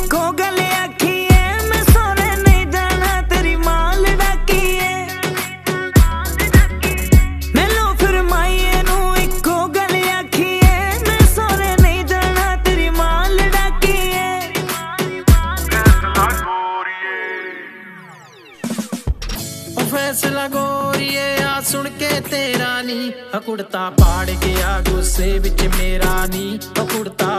eco गल आखिए मैं सोने नहीं जाना तेरी माल डाकिए मैनू फिर माइए नू इको गल आखिए मैं सोने नहीं जाना तेरी माल डाकिए फैसला गोरिए आ सुन के तेरा नी कुड़ता पाड़ गया गुस्से विच मेरा नी कुड़ता